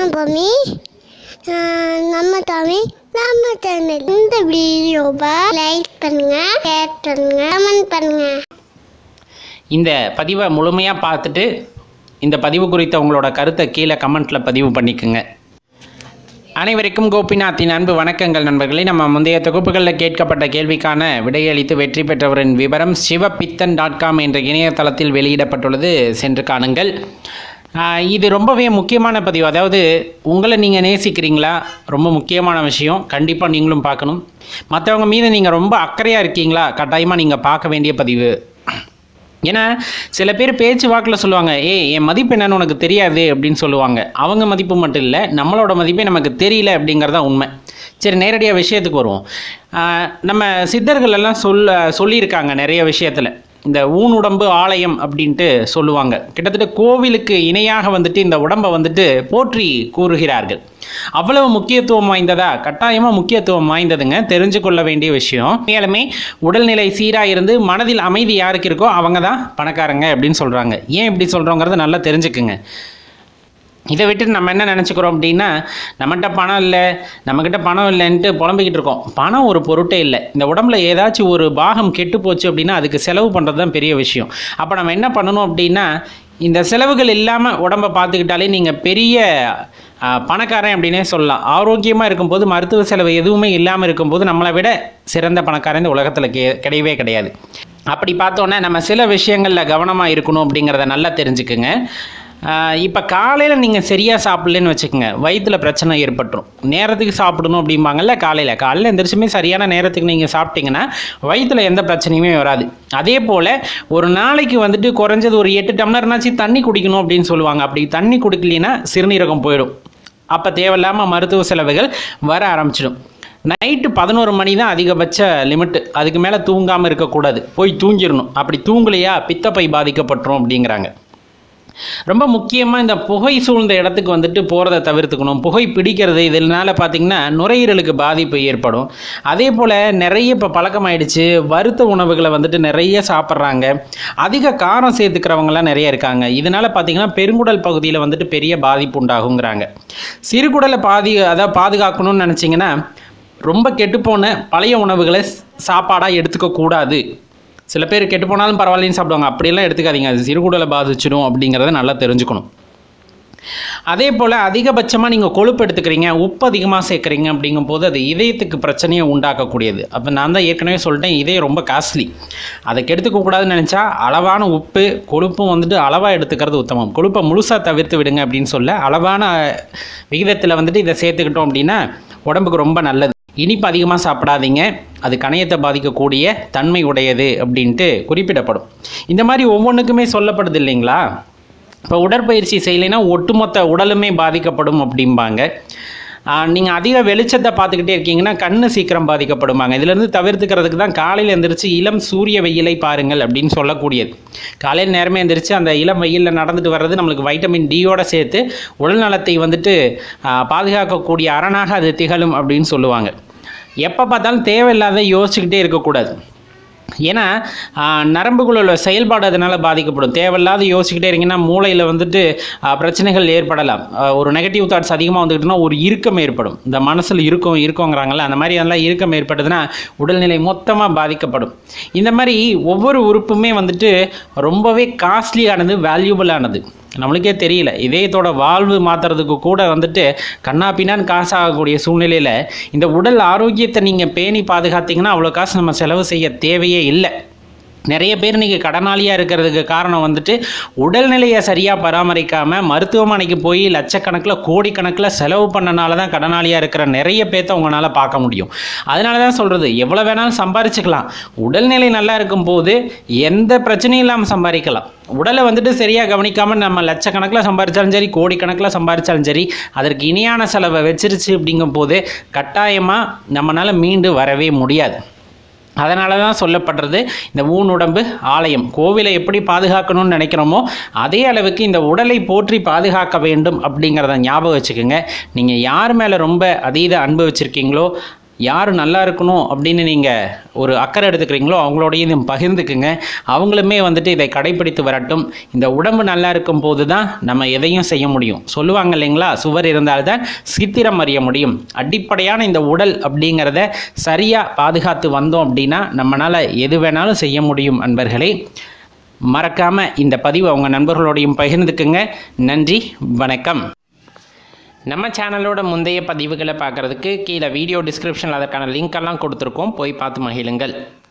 பூமி நம்ம தமிழ் நம்ம சேனல். இந்த வீடியோவை லைக் பண்ணுங்க, ஷேர் பண்ணுங்க, கமெண்ட் பண்ணுங்க. இந்த பதிவை முழுமையாக பார்த்துட்டு இந்த பதிவு குறித்த உங்களோட கருத்தை கீழே கமெண்ட்டில் பதிவு பண்ணிக்கோங்க. அனைவருக்கும் கோபிநாத்தின் அன்பு வணக்கங்கள் நண்பர்களே. நம்ம முந்தைய தொகுப்புகளில் கேட்கப்பட்ட கேள்விக்கான விடையளித்து வெற்றி பெற்றவரின் விவரம் சிவபித்தன்.com என்ற இணையதளத்தில் வெளியிடப்பட்டுள்ளது, சென்று காணுங்கள். இது ரொம்பவே முக்கியமான பதிவு. அதாவது உங்களை நீங்கள் நேசிக்கிறீங்களா, ரொம்ப முக்கியமான விஷயம். கண்டிப்பாக நீங்களும் பார்க்கணும். மற்றவங்க மீது நீங்கள் ரொம்ப அக்கறையாக இருக்கீங்களா, கட்டாயமாக நீங்கள் பார்க்க வேண்டிய பதிவு. ஏன்னா சில பேர் பேச்சு வாக்கில் சொல்லுவாங்க, என் மதிப்பு என்னன்னு உனக்கு தெரியாது அப்படின்னு சொல்லுவாங்க. அவங்க மதிப்பு மட்டும் இல்லை, நம்மளோட மதிப்பே நமக்கு தெரியல அப்படிங்கிறதா உண்மை. சரி, நேரடியாக விஷயத்துக்கு வருவோம். நம்ம சித்தர்கள் எல்லாம் சொல்லியிருக்காங்க நிறைய விஷயத்தில். இந்த ஊனுடம்பு ஆலயம் அப்படின்ட்டு சொல்லுவாங்க. கிட்டத்தட்ட கோவிலுக்கு இணையாக வந்துட்டு இந்த உடம்பை வந்துட்டு போற்றி கூறுகிறார்கள். அவ்வளவு முக்கியத்துவம் வாய்ந்ததா? கட்டாயமாக முக்கியத்துவம் வாய்ந்ததுங்க. தெரிஞ்சு கொள்ள வேண்டிய விஷயம். மேலுமே உடல்நிலை சீராக இருந்து மனதில் அமைதி யாருக்கு இருக்கோ அவங்க தான் பணக்காரங்க அப்படின்னு சொல்கிறாங்க. ஏன் இப்படி சொல்கிறோங்கிறத நல்லா தெரிஞ்சுக்குங்க. இதை விட்டு நம்ம என்ன நினச்சிக்கிறோம் அப்படின்னா, நம்மகிட்ட பணம் இல்லை, நம்மக்கிட்ட பணம் இல்லைன்ட்டு புலம்பிக்கிட்டு இருக்கோம். பணம் ஒரு பொருட்டே இல்லை. இந்த உடம்புல ஏதாச்சும் ஒரு பாகம் கெட்டு போச்சு அப்படின்னா அதுக்கு செலவு பண்ணுறது தான் பெரிய விஷயம். அப்போ நம்ம என்ன பண்ணணும் அப்படின்னா, இந்த செலவுகள் இல்லாமல் உடம்பை பார்த்துக்கிட்டாலே நீங்கள் பெரிய பணக்காரன் அப்படின்னே சொல்லலாம். ஆரோக்கியமாக இருக்கும்போது, மருத்துவ செலவு எதுவுமே இல்லாமல் இருக்கும்போது நம்மளை விட சிறந்த பணக்காரன் இந்த உலகத்தில் கிடையவே கிடையாது. அப்படி பார்த்தோன்னா நம்ம சில விஷயங்களில் கவனமாக இருக்கணும் அப்படிங்கிறத நல்லா தெரிஞ்சுக்குங்க. இப்போ காலையில் நீங்கள் சரியாக சாப்பிட்லன்னு வச்சுக்கோங்க, வயிற்றில் பிரச்சனை ஏற்பட்டுரும். நேரத்துக்கு சாப்பிடணும் அப்படிம்பாங்கல்ல, காலையில் எந்திரிச்சுமே சரியான நேரத்துக்கு நீங்கள் சாப்பிட்டீங்கன்னா வயிற்றில் எந்த பிரச்சனையுமே வராது. அதே போல் ஒரு நாளைக்கு வந்துட்டு குறைஞ்சது ஒரு 8 டம்ளர்னாச்சு தண்ணி குடிக்கணும் அப்படின்னு சொல்லுவாங்க. அப்படி தண்ணி குடிக்கலைன்னா சிறுநீரகம் போயிடும். அப்போ தேவையில்லாமல் மருத்துவ செலவுகள் வர ஆரம்பிச்சிடும். நைட்டு 11 மணி தான் அதிகபட்ச லிமிட்டு. அதுக்கு மேலே தூங்காமல் இருக்கக்கூடாது, போய் தூங்கிடணும். அப்படி தூங்கலையா பித்தப்பை பாதிக்கப்பட்டுரும் அப்படிங்கிறாங்க. ரொம்ப முக்கியமாக இந்த புகை சூழ்ந்த இடத்துக்கு வந்துட்டு போகிறத தவிர்த்துக்கணும். புகை பிடிக்கிறது, இதனால் பார்த்திங்கன்னா நுரையீரலுக்கு பாதிப்பு ஏற்படும். அதே போல் நிறைய இப்போ பழக்கமாயிடுச்சு, வறுத்த உணவுகளை வந்துட்டு நிறைய சாப்பிட்றாங்க. அதிக காரம் சேர்த்துக்கிறவங்களாம் நிறைய இருக்காங்க. இதனால் பார்த்திங்கன்னா பெருங்குடல் பகுதியில் வந்துட்டு பெரிய பாதிப்பு உண்டாகுங்கிறாங்க. சிறுகுடலை பாதுகாக்கணும்னு நினச்சிங்கன்னா ரொம்ப கெட்டுப்போன பழைய உணவுகளை சாப்பாடாக எடுத்துக்கக்கூடாது. சில பேர் கெட்டு போனாலும் பரவாயில்லன்னு சாப்பிடுவாங்க. அப்படியெல்லாம் எடுத்துக்காதீங்க, அது சிறுகுடலை பாதிச்சிடும் அப்படிங்கிறத நல்லா தெரிஞ்சுக்கணும். அதே போல் அதிகபட்சமாக நீங்கள் கொழுப்பு எடுத்துக்கிறீங்க, உப்பு அதிகமாக சேர்க்குறீங்க அப்படிங்கும்போது அது இதயத்துக்கு பிரச்சனையை உண்டாக்கக்கூடியது. அப்போ நான் தான் ஏற்கனவே சொல்லிட்டேன், இதயம் ரொம்ப காஸ்ட்லி. அதை கெடுத்துக்கக்கூடாதுன்னு நினச்சா அளவான உப்பு கொழுப்பும் வந்துட்டு அளவாக எடுத்துக்கிறது உத்தமம். கொழுப்பை முழுசாக தவிர்த்து விடுங்க அப்படின்னு சொல்ல அளவான விகிதத்தில் வந்துட்டு இதை சேர்த்துக்கிட்டோம் அப்படின்னா உடம்புக்கு ரொம்ப நல்லது. இனிப்பு அதிகமாக சாப்பிடாதீங்க, அது கணையத்தை பாதிக்கக்கூடிய தன்மை உடையது அப்படின்ட்டு குறிப்பிடப்படும். இந்த மாதிரி ஒவ்வொன்றுக்குமே சொல்லப்படுது இல்லைங்களா? இப்போ உடற்பயிற்சி செய்யலைன்னா ஒட்டுமொத்த உடலுமே பாதிக்கப்படும் அப்படிம்பாங்க. நீங்கள் அதிக வெளிச்சத்தை பார்த்துக்கிட்டே இருக்கீங்கன்னா கண்ணு சீக்கிரம் பாதிக்கப்படுவாங்க. இதிலேருந்து தவிர்த்துக்கிறதுக்கு தான் காலையில் எழுந்திரிச்சு இளம் சூரிய வெயிலை பாருங்கள் அப்படின்னு சொல்லக்கூடியது. காலையில் நேரமே எழுந்திரிச்சு அந்த இளம் வெயிலில் நடந்துட்டு வர்றது நம்மளுக்கு வைட்டமின் டியோடு சேர்த்து உடல் நலத்தை வந்துட்டு பாதுகாக்கக்கூடிய அரணாக அது திகழும் அப்படின்னு சொல்லுவாங்க. எப்போ பார்த்தாலும் தேவையில்லாத யோசிச்சுக்கிட்டே இருக்கக்கூடாது. ஏன்னா நரம்புகளோட செயல்பாடு அதனால் பாதிக்கப்படும். தேவையில்லாத யோசிச்சுக்கிட்டே இருங்கன்னா மூளையில் வந்துட்டு பிரச்சனைகள் ஏற்படலாம். ஒரு நெகட்டிவ் தாட்ஸ் அதிகமாக வந்துக்கிட்டுனா ஒரு இறுக்கம் ஏற்படும். இந்த மனசில் இருக்கோங்கிறாங்கல்ல, அந்த மாதிரி அதெல்லாம் இறுக்கம் ஏற்பட்டதுன்னா உடல்நிலை மொத்தமாக பாதிக்கப்படும். இந்த மாதிரி ஒவ்வொரு உறுப்புமே வந்துட்டு ரொம்பவே காஸ்ட்லியானது, வேல்யூபிளானது. நம்மளுக்கே தெரியல. இதயத்தோட வாழ்வு மாற்றுறதுக்கு கூட வந்துட்டு கண்ணாப்பின்னான்னு காசு ஆகக்கூடிய சூழ்நிலையில் இந்த உடல் ஆரோக்கியத்தை நீங்கள் பேணி பாதுகாத்தீங்கன்னா அவ்வளோ காசு நம்ம செலவு செய்ய தேவையே இல்லை. நிறைய பேர் இன்றைக்கி கடனாளியாக இருக்கிறதுக்கு காரணம் வந்துட்டு உடல்நிலையை சரியாக பராமரிக்காமல் மருத்துவமனைக்கு போய் லட்சக்கணக்கில் கோடிக்கணக்கில் செலவு பண்ணனால தான் கடனாளியாக இருக்கிற நிறைய பேர்த்த உங்களால் பார்க்க முடியும். அதனால தான் சொல்கிறது, எவ்வளோ வேணாலும் சம்பாரிச்சுக்கலாம். உடல்நிலை நல்லா இருக்கும்போது எந்த பிரச்சனையும் இல்லாமல் சம்பாதிக்கலாம். உடலை வந்துட்டு சரியாக கவனிக்காமல் நம்ம லட்சக்கணக்கில் சம்பாதிச்சாலும் சரி, கோடிக்கணக்கில் சம்பாதிச்சாலும் சரி, அதற்கு இணையான செலவை வச்சிருச்சு அப்படிங்கும் போது கட்டாயமாக நம்மளால் மீண்டு வரவே முடியாது. அதனால தான் சொல்லப்படுறது இந்த ஊனுடம்பு ஆலயம். கோவிலை எப்படி பாதுகாக்கணும்னு நினைக்கிறோமோ அதே அளவுக்கு இந்த உடலை போற்றி பாதுகாக்க வேண்டும் அப்படிங்கிறத ஞாபகம் வச்சுக்கோங்க. நீங்கள் யார் மேலே ரொம்ப அதீத அன்பு வச்சுருக்கீங்களோ யார் நல்லா இருக்கணும் அப்படின்னு நீங்கள் ஒரு அக்கறை எடுத்துக்கிறீங்களோ அவங்களோடையும் இதை பகிர்ந்துக்குங்க. அவங்களுமே வந்துட்டு இதை கடைப்பிடித்து வரட்டும். இந்த உடம்பு நல்லா இருக்கும் போது தான் நம்ம எதையும் செய்ய முடியும். சொல்லுவாங்க இல்லைங்களா, சுவர் இருந்தால்தான் சித்திரம் அறிய முடியும். அடிப்படையான இந்த உடல் அப்படிங்கிறத சரியாக பாதுகாத்து வந்தோம் அப்படின்னா நம்மளால் எது வேணாலும் செய்ய முடியும். அன்பர்களே, மறக்காமல் இந்த பதிவை உங்கள் நண்பர்களோடையும் பகிர்ந்துக்குங்க. நன்றி, வணக்கம். நம்ம சேனலோட முந்தைய பதிவுகளை பார்க்குறதுக்கு கீழே வீடியோ டிஸ்கிரிப்ஷனில் அதற்கான லிங்க் எல்லாம் கொடுத்துருக்கோம். போய் பார்த்து மகிழுங்கள்.